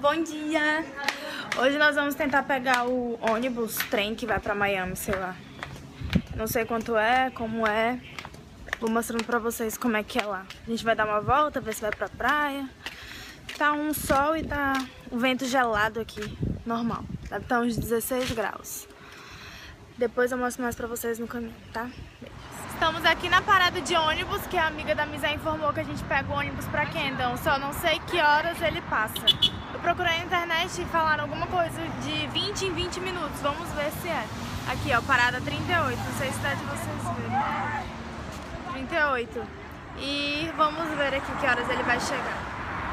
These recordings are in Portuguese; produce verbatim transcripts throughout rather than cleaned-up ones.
Bom dia! Hoje nós vamos tentar pegar o ônibus, trem que vai pra Miami, sei lá. Não sei quanto é, como é. Vou mostrando pra vocês como é que é lá. A gente vai dar uma volta, ver se vai pra praia. Tá um sol e tá o vento gelado aqui, normal. Deve estar uns dezesseis graus. Depois eu mostro mais pra vocês no caminho, tá? Estamos aqui na parada de ônibus, que a amiga da Misa informou que a gente pega o ônibus pra Camden. Só não sei que horas ele passa. Eu procurei na internet e falaram alguma coisa de vinte em vinte minutos. Vamos ver se é. Aqui, ó, parada trinta e oito. Não sei se dá de vocês verem. trinta e oito. E vamos ver aqui que horas ele vai chegar.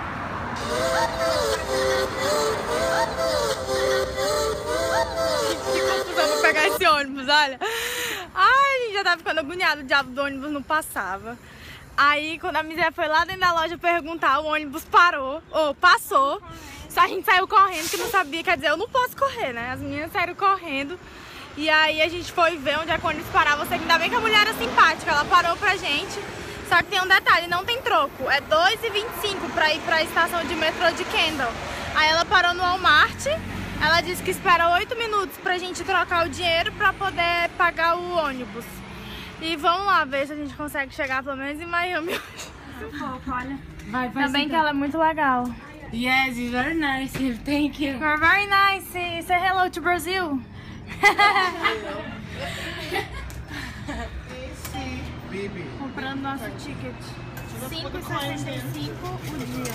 Que confusão pra pegar esse ônibus, olha. Ai, a gente já tava ficando agoniado, o diabo do ônibus não passava. Aí, quando a Miséria foi lá dentro da loja perguntar, o ônibus parou, ou passou. Só a gente saiu correndo, que não sabia, quer dizer, eu não posso correr, né? As meninas saíram correndo. E aí a gente foi ver onde é que o ônibus parava. Você ainda bem que a mulher era simpática, ela parou pra gente. Só que tem um detalhe, não tem troco. É dois e vinte e cinco pra ir pra estação de metrô de Camden. Aí ela parou no Walmart. Ela disse que espera oito minutos pra gente trocar o dinheiro pra poder pagar o ônibus. E vamos lá ver se a gente consegue chegar pelo menos em Miami hoje. Olha. Vai, vai. Também que ela é muito legal. Yes, it's very nice. Thank you. You're very nice. Say hello to Brazil. Comprando nosso ticket. cinco e sessenta e cinco o dia.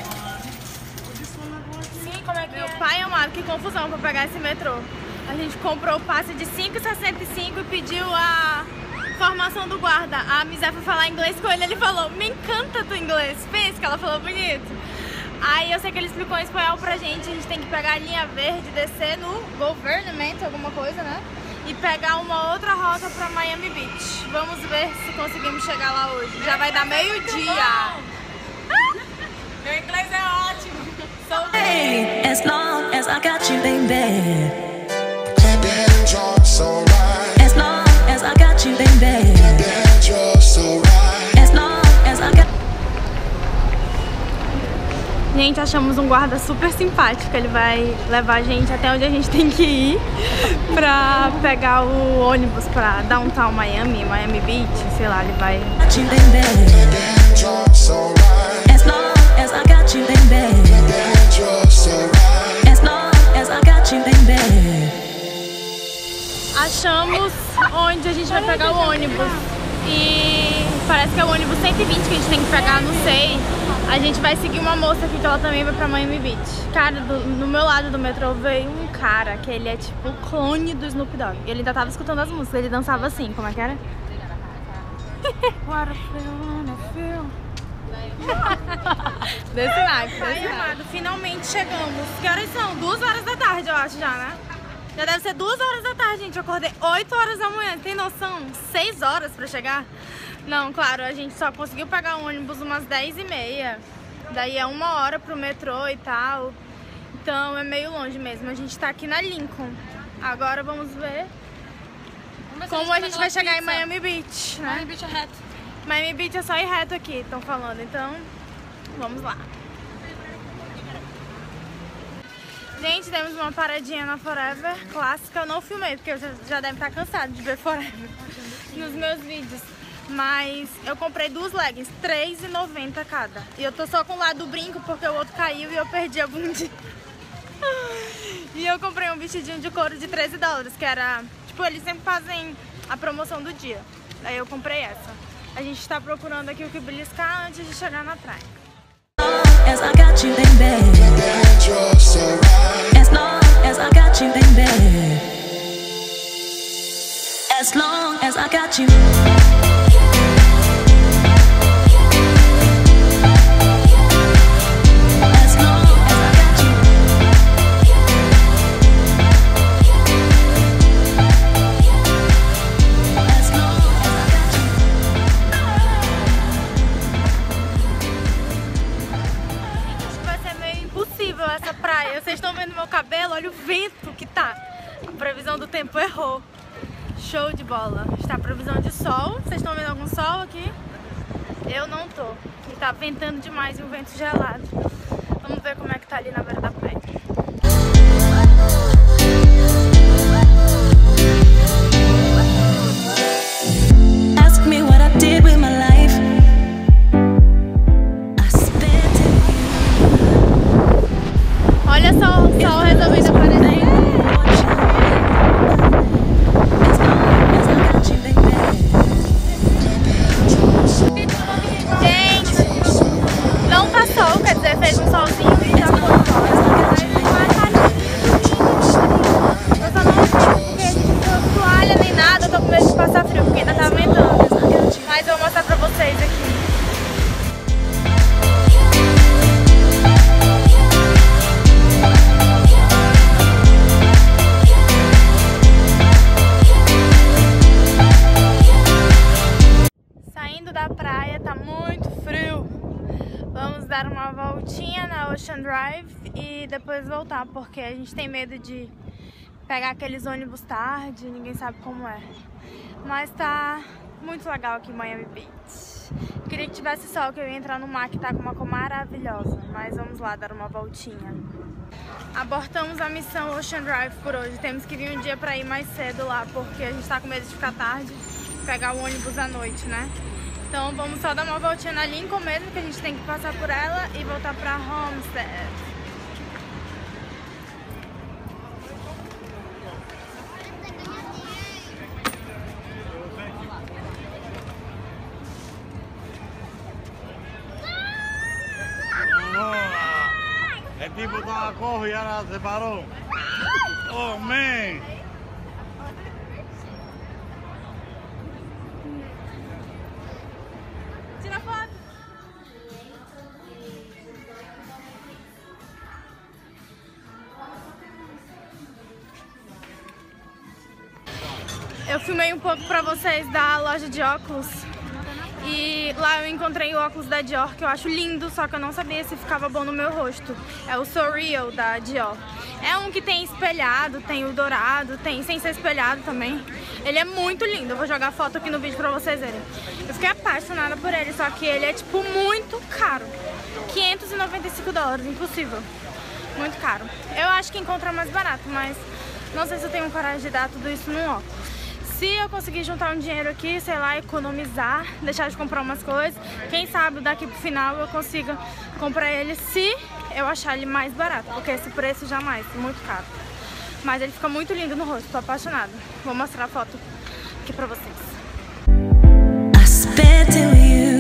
Sim, como é que Meu é? pai amado, que confusão pra pegar esse metrô. A gente comprou o passe de cinco e sessenta e cinco e pediu a formação do guarda. A Misé foi falar inglês com ele, ele falou, me encanta tu inglês. Pensa que ela falou bonito. Aí eu sei que ele explicou em espanhol pra gente, a gente tem que pegar a linha verde, descer no Government, alguma coisa, né? E pegar uma outra rota pra Miami Beach. Vamos ver se conseguimos chegar lá hoje. Já vai dar meio-dia. Meu inglês é ótimo. So Hey, as long as I got you, baby. Clap your hands, you're so right. As long as I got you, baby. Clap your hands, you're so right. As long as I got Gente, achamos um guarda super simpático. Ele vai levar a gente até onde a gente tem que ir pra pegar o ônibus pra Downtown Miami, Miami Beach, sei lá, ele vai... you, baby. Clap your hands, you're so right. As long as I got you, baby. Clap your hands, you're so right. As long as I got you, baby. Achamos onde a gente vai pegar o ônibus. E parece que é o ônibus cento e vinte que a gente tem que pegar, não sei. A gente vai seguir uma moça aqui que ela também vai pra Miami Beach. Cara, do, no meu lado do metrô veio um cara que ele é tipo o clone do Snoop Dogg. Ele ainda tava escutando as músicas, ele dançava assim, como é que era? What I feel, what I feel. Desse naipe, desse naipe. Finalmente chegamos. Que horas são? Duas horas da tarde, eu acho já, né? Já deve ser duas horas da tarde, gente. Eu acordei oito horas da manhã. Tem noção? Seis horas pra chegar? Não, claro, a gente só conseguiu pegar o ônibus umas dez e meia. Daí é uma hora pro metrô e tal. Então é meio longe mesmo. A gente tá aqui na Lincoln. Agora vamos ver como a gente vai chegar em Miami Beach, né? Miami Beach é reto. Miami Beach é só ir reto aqui, estão falando. Então, vamos lá. Gente, temos uma paradinha na Forever clássica. Eu não filmei, porque você já deve estar cansado de ver Forever nos meus vídeos. Mas eu comprei duas leggings, três reais e noventa centavos cada. E eu tô só com o lado do brinco, porque o outro caiu e eu perdi a bundinha. E eu comprei um vestidinho de couro de treze dólares, que era... Tipo, eles sempre fazem a promoção do dia. Aí eu comprei essa. A gente tá procurando aqui o que beliscar antes de chegar na praia. as I got you, baby. Clap your hands, you're so right. As long as I got you, baby. As long as I got you. Essa praia, vocês estão vendo meu cabelo? Olha o vento que tá. A previsão do tempo errou. Show de bola. Está a previsão de sol. Vocês estão vendo algum sol aqui? Eu não tô. E tá ventando demais e um vento gelado. Vamos ver como é que tá ali na beira da praia. Drive e depois voltar, porque a gente tem medo de pegar aqueles ônibus tarde, ninguém sabe como é. Mas tá muito legal aqui em Miami Beach. Queria que tivesse sol, que eu ia entrar no mar, que tá com uma cor maravilhosa. Mas vamos lá dar uma voltinha. Abortamos a missão Ocean Drive por hoje. Temos que vir um dia pra ir mais cedo lá, porque a gente tá com medo de ficar tarde, pegar o ônibus à noite, né? Então vamos só dar uma voltinha na Lincoln mesmo, que a gente tem que passar por ela e voltar pra Homestead. El tipo estaba cojo y ahora se paró. Oh, man. Tira foto. Eu filmei um pouco pra vocês da loja de óculos. E lá eu encontrei o óculos da Dior, que eu acho lindo, só que eu não sabia se ficava bom no meu rosto. É o Surreal da Dior. É um que tem espelhado, tem o dourado, tem sem ser espelhado também. Ele é muito lindo, eu vou jogar foto aqui no vídeo pra vocês verem. Eu fiquei apaixonada por ele, só que ele é tipo muito caro. quinhentos e noventa e cinco dólares, impossível. Muito caro. Eu acho que encontra mais barato, mas não sei se eu tenho coragem de dar tudo isso num óculos. Se eu conseguir juntar um dinheiro aqui, sei lá, economizar, deixar de comprar umas coisas, quem sabe daqui pro final eu consiga comprar ele se eu achar ele mais barato, porque esse preço jamais, muito caro. Mas ele fica muito lindo no rosto, tô apaixonada. Vou mostrar a foto aqui pra vocês. I sped to you.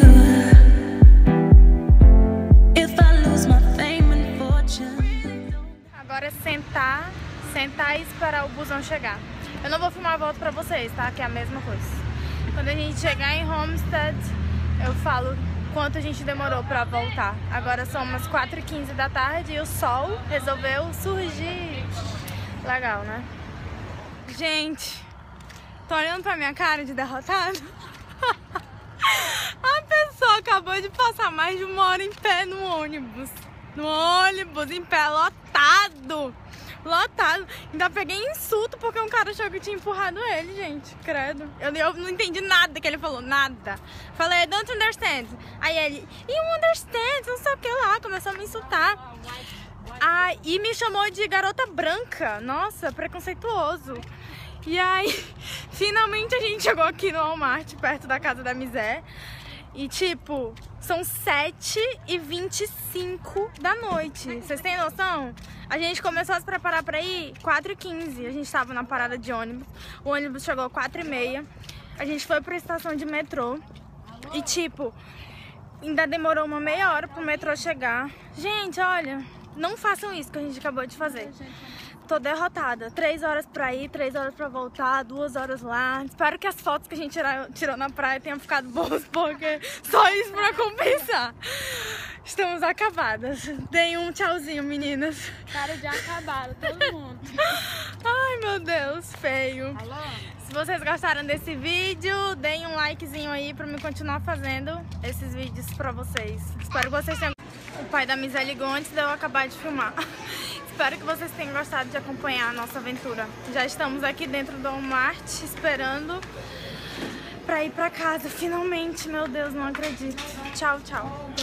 If I lose my fame and fortune. Agora é sentar, sentar e esperar o busão chegar. Eu não vou filmar a volta pra vocês, tá? Que é a mesma coisa. Quando a gente chegar em Homestead, eu falo quanto a gente demorou pra voltar. Agora são umas quatro e quinze da tarde e o sol resolveu surgir. Legal, né? Gente, tô olhando pra minha cara de derrotado. A pessoa acabou de passar mais de uma hora em pé no ônibus. No ônibus, em pé, lotado. Lotado. Ainda peguei insulto porque um cara achou que eu tinha empurrado ele, gente. Credo. Eu, eu não entendi nada que ele falou, nada. Falei, I don't understand. Aí ele, you understand, não sei o que lá. Começou a me insultar. Ah, e me chamou de garota branca. Nossa, preconceituoso. E aí, finalmente a gente chegou aqui no Walmart, perto da casa da Misé. E tipo, são sete e vinte e cinco da noite. Vocês têm noção? A gente começou a se preparar pra ir quatro e quinze. A gente tava na parada de ônibus. O ônibus chegou quatro e meia. A gente foi pra estação de metrô. E tipo, ainda demorou uma meia hora pro metrô chegar. Gente, olha, não façam isso que a gente acabou de fazer. Tô derrotada. Três horas pra ir, três horas pra voltar, duas horas lá. Espero que as fotos que a gente tirou na praia tenham ficado boas, porque só isso pra compensar. Estamos acabadas. Deem um tchauzinho, meninas. Cara de acabado, todo mundo. Ai, meu Deus, feio. Alô? Se vocês gostaram desse vídeo, deem um likezinho aí pra me continuar fazendo esses vídeos pra vocês. Espero que vocês tenham... O pai da Misé ligou antes de eu acabar de filmar. Espero que vocês tenham gostado de acompanhar a nossa aventura. Já estamos aqui dentro do Walmart esperando pra ir pra casa. Finalmente, meu Deus, não acredito. Tchau, tchau.